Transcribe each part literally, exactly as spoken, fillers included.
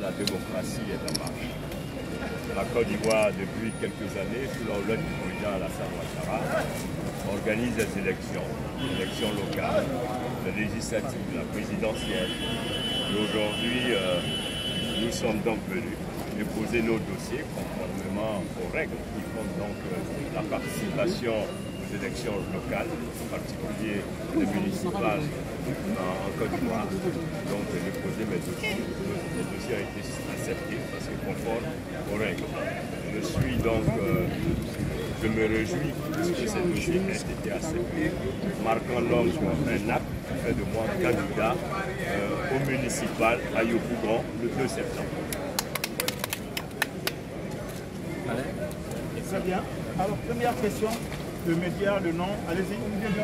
La démocratie est en marche. La Côte d'Ivoire, depuis quelques années, sous la houlette du président Alassane Ouattara, organise des élections, des élections locales, les législatives, la présidentielle. Et aujourd'hui, euh, nous sommes donc venus déposer nos dossiers conformément aux règles qui font donc euh, la participation aux élections locales, en particulier les municipales en, en Côte d'Ivoire. Donc j'ai déposé mes dossiers. Les dossiers ont été acceptés parce qu'ils conforment aux règles. Je suis donc, euh, je me réjouis que ces dossiers aient été acceptés, marquant donc un acte qui fait de moi candidat euh, au municipal à Yopougon le deux septembre. Très bien. Alors, première question, le média, le nom. Allez-y.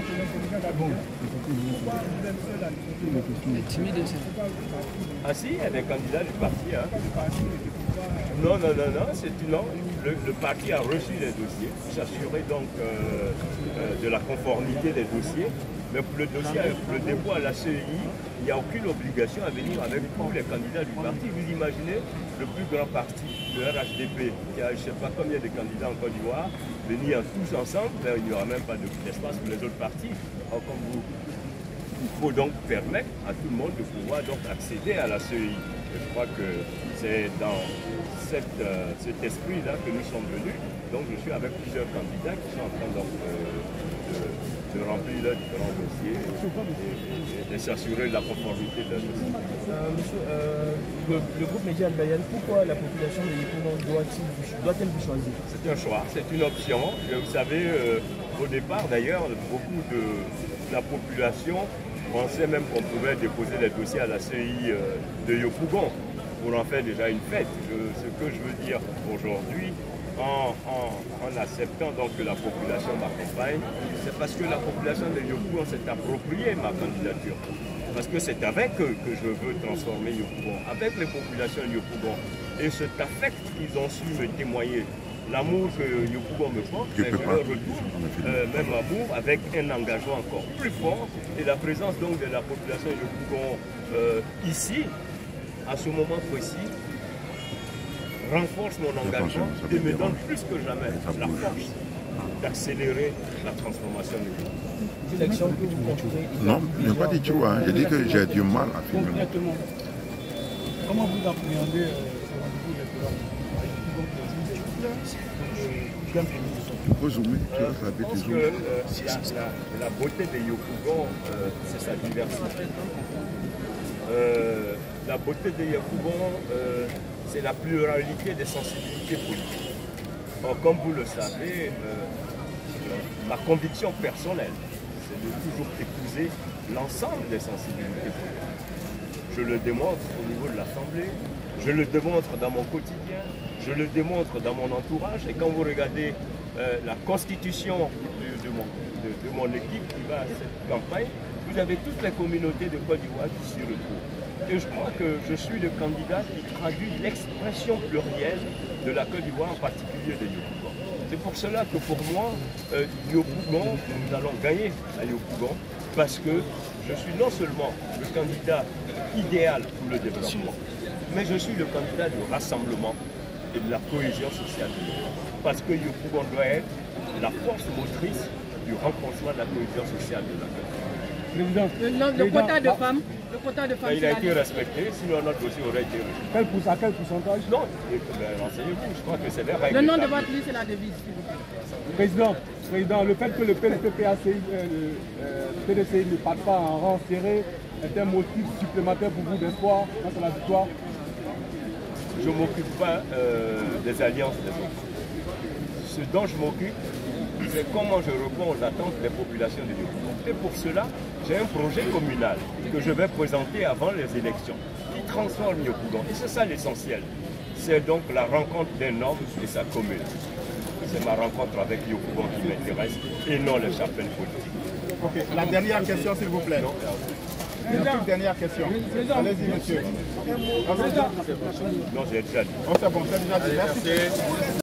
Ah si, il y a des candidats du parti. Hein. Non, non, non, non, c'est non. Le, le parti a reçu les dossiers, s'assurer donc euh, euh, de la conformité des dossiers. Mais pour le dossier, pour le dépôt à la C E I, il n'y a aucune obligation à venir avec tous les candidats du parti. Vous imaginez le plus grand parti, le R H D P, qui a je ne sais pas combien de candidats en Côte d'Ivoire, venir tous ensemble, il n'y aura même pas d'espace pour les autres partis. Alors, comme vous, il faut donc permettre à tout le monde de pouvoir donc accéder à la C E I. Et je crois que c'est dans cette, euh, cet esprit-là que nous sommes venus. Donc je suis avec plusieurs candidats qui sont en train donc, euh, de, de remplir leurs différents dossiers et, et, et, et s'assurer de la conformité de leurs dossiers. Euh, monsieur, euh, le, le groupe Média Albayan, pourquoi la population de Yopougon doit-elle doit-elle vous choisir? C'est un choix, c'est une option. Et vous savez, euh, au départ d'ailleurs, beaucoup de, de la population pensait même qu'on pouvait déposer les dossiers à la C E I euh, de Yopougon pour en faire déjà une fête. Je, ce que je veux dire aujourd'hui, en, en, en acceptant donc que la population m'accompagne, c'est parce que la population de Yopougon s'est appropriée ma candidature. Parce que c'est avec eux que je veux transformer Yopougon, avec les populations de Yopougon. Et cet affect qu'ils ont su me témoigner, l'amour que Yopougon me porte, je leur retourne euh, même amour avec un engagement encore plus fort. Et la présence donc de la population de Yopougon euh, ici, à ce moment précis, renforce mon engagement et me donne plus que jamais la force d'accélérer la transformation de Yopougon. Non, je n'ai pas dit tout, hein. J'ai dit que j'ai du mal à filmer. Concrètement, comment vous appréhendez euh, ce rendez-vous électoral? Tu peux zoomer, tu vas frapper Je pense tes que zooms. euh, la, la, la beauté de Yopougon, euh, c'est sa diversité. Euh, la beauté de Yopougon, euh, c'est la pluralité des sensibilités politiques. Or, comme vous le savez, euh, ma conviction personnelle, c'est de toujours épouser l'ensemble des sensibilités politiques. Je le démontre au niveau de l'Assemblée, je le démontre dans mon quotidien, je le démontre dans mon entourage. Et quand vous regardez euh, la constitution de, de, mon, de, de mon équipe qui va à cette campagne, vous avez toutes les communautés de Côte d'Ivoire qui s'y retrouvent. Et je crois que je suis le candidat qui traduit l'expression plurielle de la Côte d'Ivoire, en particulier de Yopougon. C'est pour cela que pour moi, euh, Yopougon, nous allons gagner à Yopougon, parce que je suis non seulement le candidat idéal pour le développement, mais je suis le candidat du rassemblement et de la cohésion sociale de Yopougon. Parce que Yopougon doit être la force motrice du renforcement de la cohésion sociale de la Côte d'Ivoire. Président, le, le quota de femmes, le quota de femmes. Il a été respecté, sinon notre dossier aurait été respecté. Quel pour, à quel pourcentage? Non, renseignez-vous, je crois que c'est les règles. Le nom de votre liste, c'est la devise, s'il vous plaît. Président, Président, le fait que le P D C I ne parte pas en rang serré est un motif supplémentaire pour vous d'espoir quant à la victoire? Je ne m'occupe pas euh, des alliances des autres. Ce dont je m'occupe, c'est comment je réponds aux attentes des populations de Yopougon. Et pour cela, j'ai un projet communal que je vais présenter avant les élections, qui transforme Yopougon. Et c'est ça l'essentiel. C'est donc la rencontre d'un homme et sa commune. C'est ma rencontre avec Yopougon qui m'intéresse et non les chapelles politiques. Ok, la dernière question s'il vous plaît. Une toute dernière question. Allez-y monsieur. Non, j'ai déjà dit. Oh, c'est bon, c'est déjà dit. Merci.